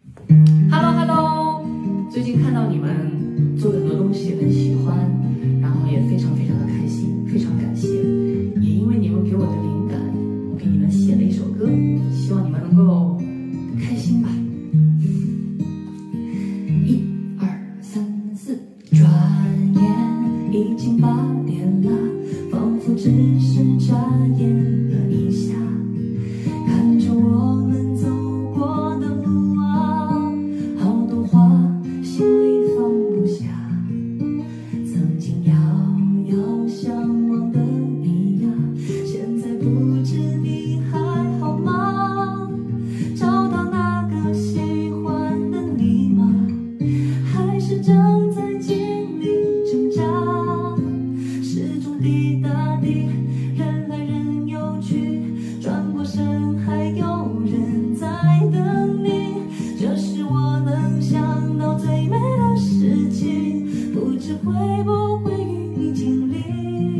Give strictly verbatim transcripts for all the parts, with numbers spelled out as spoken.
Hello Hello， 最近看到你们做的很多东西很喜欢，然后也非常非常的开心，非常感谢。也因为你们给我的灵感，我给你们写了一首歌，希望你们能够开心吧。一二三四，转眼已经八点了，仿佛只是眨眼了一下，看着我们走过的路啊，好多话心里放不下，曾经遥遥相望的你呀，现在不知你还好吗？找到那个喜欢的你吗？还是正在经历挣扎？始终滴答滴，人来人又去，转过身还有人在等你，这是我能想到最美的事情，不知会不会与你经历。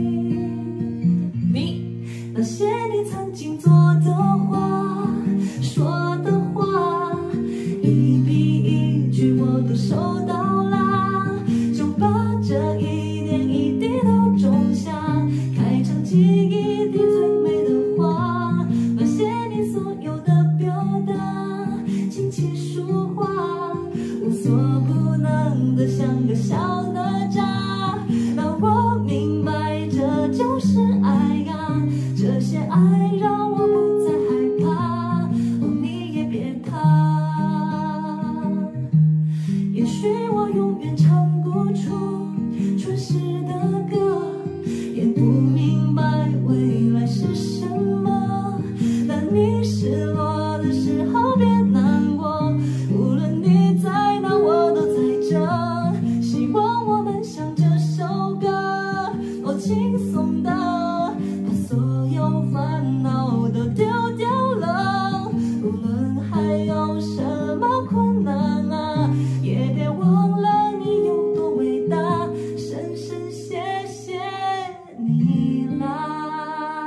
你那些你曾经做的话，说的话，一笔一句我都收到啦，就把这一点一滴都种下，开场记忆里最美的话，那些你所有的表达，轻轻说话，无所不能的像个小哪吒，让我明白这就是爱呀，这些爱让我不再害怕，哦，你也别怕，也许我永远唱不出春时的歌，也不明白未来是什么，但你失落的时候别难过，无论你在哪我都在这，希望我们像这首歌，哦，轻松的把所有烦恼都丢掉了，无论还有什么困难啊，也别忘了你有多伟大，深深谢谢你啦，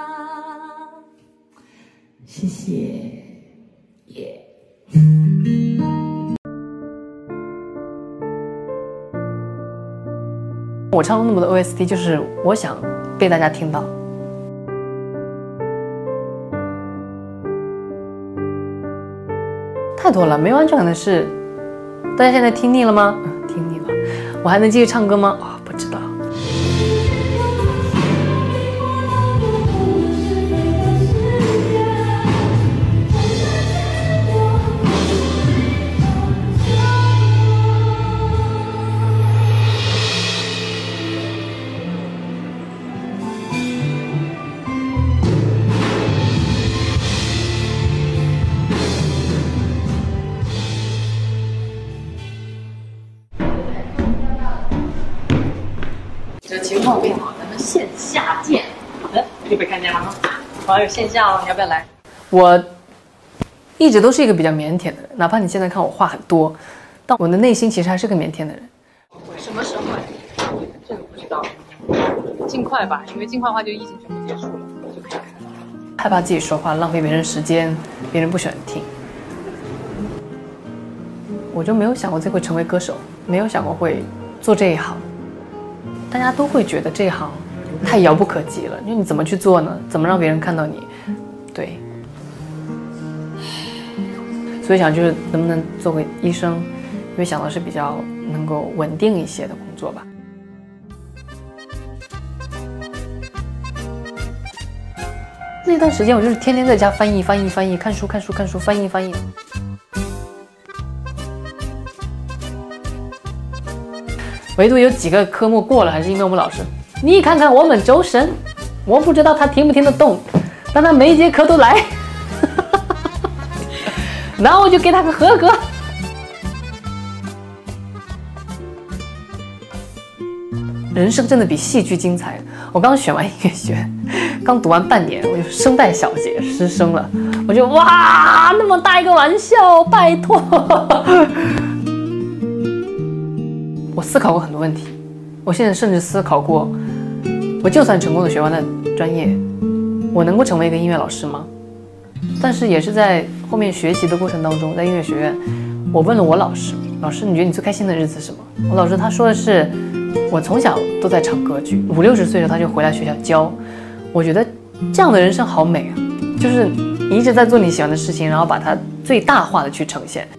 谢谢，耶、 我唱了那么多 O S T， 就是我想被大家听到。太多了，没完全可能是大家现在听腻了吗？嗯，听腻了。我还能继续唱歌吗？啊、哦，不知道。这情况变好，咱们线下见。好的，又被看见了吗？好，有线下哦，你要不要来？我一直都是一个比较腼腆的人，哪怕你现在看我话很多，但我的内心其实还是个腼腆的人。什么时候来？这个不知道，尽快吧，因为尽快的话就疫情全部结束了，就可以看。害怕自己说话浪费别人时间，别人不喜欢听。我就没有想过自己会成为歌手，没有想过会做这一行。大家都会觉得这一行太遥不可及了，因为你怎么去做呢？怎么让别人看到你？对，所以想就是能不能做个医生，因为想的是比较能够稳定一些的工作吧。那段时间我就是天天在家翻译翻译翻译，看书看书看书，翻译翻译。唯独有几个科目过了，还是因为我们老师，你看看我们周深，我不知道他听不听得懂，但他每一节课都来，那我就给他个合格。人生真的比戏剧精彩。我刚选完音乐学，刚读完半年，我就声带小结失声了，我就哇，那么大一个玩笑，拜托。我思考过很多问题，我现在甚至思考过，我就算成功的学完了专业，我能够成为一个音乐老师吗？但是也是在后面学习的过程当中，在音乐学院， 我问了我老师，老师你觉得你最开心的日子是什么？我老师他说的是，我从小都在唱歌剧，五六十岁的时候他就回来学校教。我觉得这样的人生好美啊，就是你一直在做你喜欢的事情，然后把它最大化的去呈现。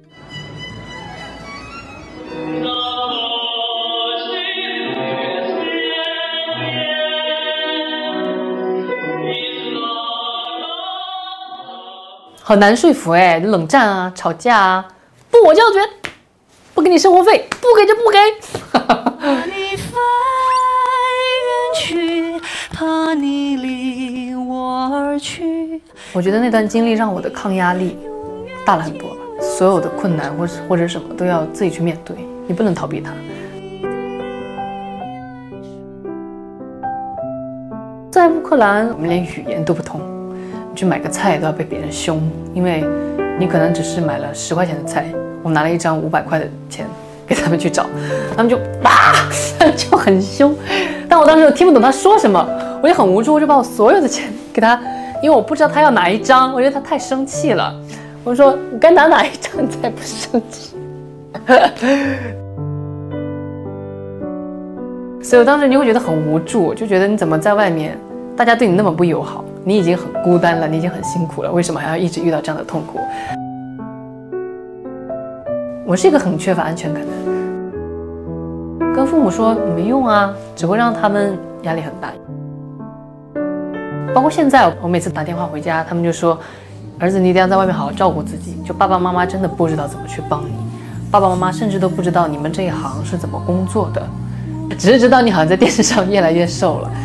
好难说服哎，冷战啊，吵架啊，不我就要觉得不给你生活费，不给就不给。 你飞远去，怕你离我而去。 我觉得那段经历让我的抗压力大了很多吧，所有的困难或者或者什么都要自己去面对，你不能逃避它。在乌克兰，我们连语言都不通。你去买个菜都要被别人凶，因为你可能只是买了十块钱的菜，我拿了一张五百块的钱给他们去找，他们就啊就很凶，但我当时又听不懂他说什么，我就很无助，我就把我所有的钱给他，因为我不知道他要哪一张，我觉得他太生气了，我说我该拿哪一张你才不生气？所以我当时你会觉得很无助，就觉得你怎么在外面，大家对你那么不友好。你已经很孤单了，你已经很辛苦了，为什么还要一直遇到这样的痛苦？我是一个很缺乏安全感的人，跟父母说没用啊，只会让他们压力很大。包括现在，我每次打电话回家，他们就说：“儿子，你一定要在外面好好照顾自己。”就爸爸妈妈真的不知道怎么去帮你，爸爸妈妈甚至都不知道你们这一行是怎么工作的，只是知道你好像在电视上越来越瘦了。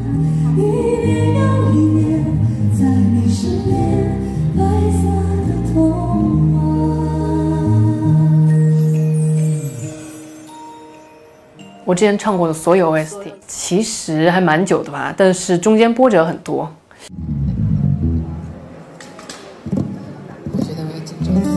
我之前唱过的所有 O S T 其实还蛮久的吧，但是中间波折很多。我觉得我要紧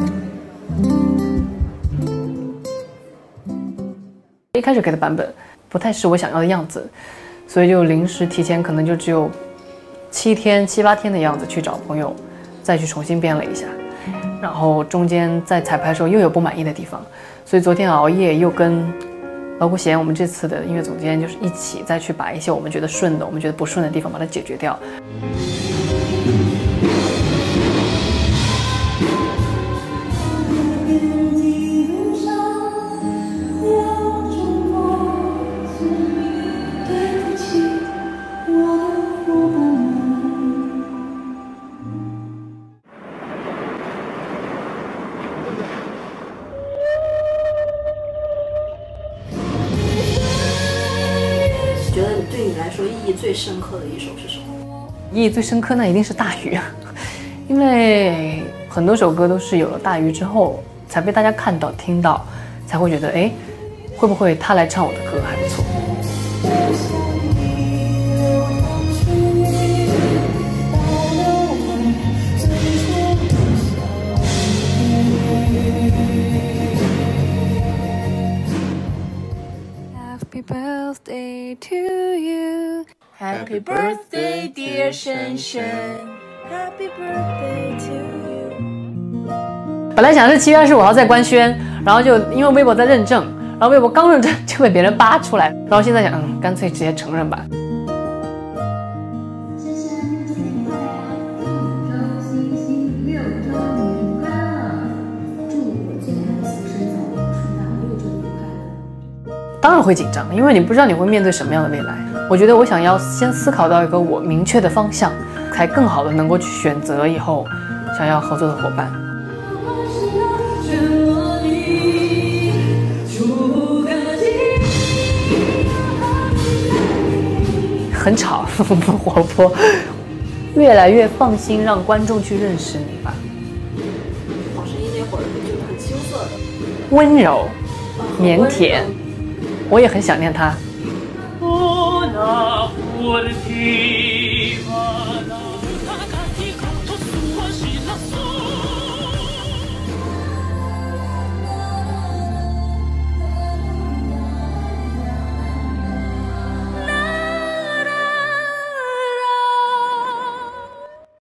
张。一开始给的版本不太是我想要的样子，所以就临时提前，可能就只有七天、七八天的样子去找朋友，再去重新编了一下。然后中间在彩排的时候又有不满意的地方，所以昨天熬夜又跟包括贤我们这次的音乐总监就是一起再去把一些我们觉得顺的、我们觉得不顺的地方把它解决掉。 觉得对你来说意义最深刻的一首是什么？ 意义最深刻那一定是大鱼，因为很多首歌都是有了大鱼之后才被大家看到听到，才会觉得哎，会不会他来唱我的歌还不错。 Happy birthday to you. Happy birthday, dear 深深. Happy birthday to you. 本来想是七月二十五号在官宣，然后就因为微博在认证，然后微博刚认证就被别人扒出来，然后现在想，嗯，干脆直接承认吧。当然会紧张，因为你不知道你会面对什么样的未来。我觉得我想要先思考到一个我明确的方向，才更好的能够去选择以后想要合作的伙伴。很吵，不活泼，越来越放心让观众去认识你吧。 老声音那会儿就是很青涩的， 温柔、腼腆。我也很想念他。 哦，那我的地方。